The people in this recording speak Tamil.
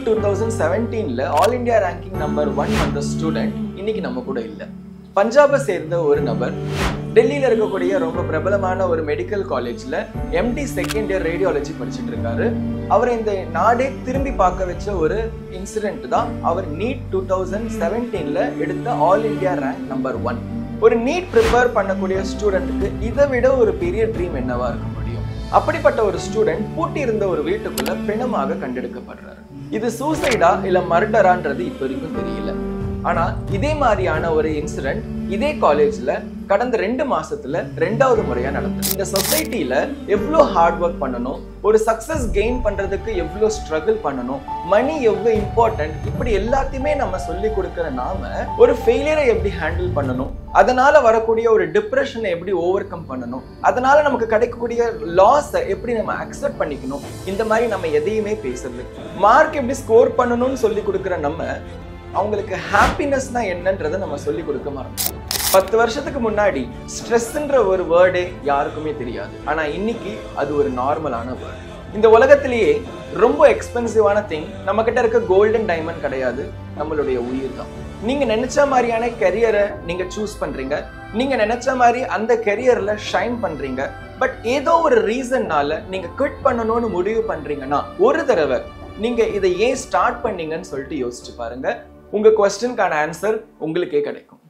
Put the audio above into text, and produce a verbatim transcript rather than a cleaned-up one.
நீட் twenty seventeen ல all India ranking number one வந்த ஸ்டூடெண்ட் இன்னைக்கு நம்ம கூட இல்லை. பஞ்சாபை சேர்ந்த ஒரு நபர் டெல்லியில் இருக்கக்கூடிய ரொம்ப பிரபலமான ஒரு மெடிக்கல் காலேஜில் எம்டி செகண்ட் இயர் ரேடியாலஜி படிச்சுட்டு இருக்காரு. அவரை இந்த நாடே திரும்பி பார்க்க வச்ச ஒரு இன்சிடென்ட் தான் அவர் நீட் டூ தௌசண்ட் செவன்டீன்ல எடுத்த all India rank number one. ஒரு நீட் ப்ரிப்பேர் பண்ணக்கூடிய ஸ்டூடெண்ட்டுக்கு இதை விட ஒரு பெரிய ட்ரீம் என்னவா இருக்க முடியும்? அப்படிப்பட்ட ஒரு ஸ்டூடெண்ட் பூட்டி இருந்த ஒரு வீட்டுக்குள்ள பிணமாக கண்டெடுக்கப்படுறாரு. இது சூசைடா இல்ல மர்டரான்றது இப்ப வரைக்கும் தெரியல. ஆனா இதே மாதிரியான ஒரு இன்சிடென்ட் இதே காலேஜ்ல கடந்த ரெண்டு மாசத்துல ரெண்டாவது முறையா நடந்தது. இந்த சொசைட்டில எவ்வளவு ஹார்ட் ஒர்க் பண்ணணும், ஒரு சக்சஸ் கெயின் பண்றதுக்கு எவ்வளவு ஸ்ட்ரகிள் பண்ணணும், மணி எவ்வளவு இம்பார்ட்டன்ட், இப்படி எல்லாத்தையுமே நம்ம சொல்லி கொடுக்கிற நாம ஒரு ஃபெயிலியரை எப்படி ஹேண்டில் பண்ணணும், அதனால வரக்கூடிய ஒரு டிப்ரெஷனை எப்படி ஓவர் கம் பண்ணணும், அதனால நமக்கு கிடைக்கக்கூடிய லாஸை எப்படி நம்ம அக்செப்ட் பண்ணிக்கணும், இந்த மாதிரி நம்ம எதையுமே பேசுறது. மார்க் எப்படி ஸ்கோர் பண்ணணும்னு சொல்லி கொடுக்குற நம்ம அவங்களுக்கு ஹாப்பினஸ்னா என்னன்றதை நம்ம சொல்லி கொடுக்க மாட்டோம். பத்து வருஷத்துக்கு முன்னாடி ஸ்ட்ரெஸ்ன்ற ஒரு வேர்டே யாருக்குமே தெரியாது. ஆனா இன்னைக்கு அது ஒரு நார்மலான வேர்டு. இந்த உலகத்திலேயே ரொம்ப எக்ஸ்பென்சிவான திங் நம்ம கிட்ட இருக்க கோல்டன் டைமண்ட் கிடையாது, நம்மளுடைய உயிர் தான். நீங்க நினைச்ச மாதிரியான கெரியரை நீங்க சூஸ் பண்றீங்க, நீங்க நினைச்ச மாதிரி அந்த கெரியர்ல ஷைன் பண்றீங்க. பட் ஏதோ ஒரு ரீசன்னால நீங்க குவிட் பண்ணணும்னு முடிவு பண்றீங்கன்னா ஒரு தடவை நீங்க இதை ஏன் ஸ்டார்ட் பண்ணீங்கன்னு சொல்லிட்டு யோசிச்சு பாருங்க. உங்க குவெஸ்டனுக்கான ஆன்சர் உங்களுக்கே கிடைக்கும்.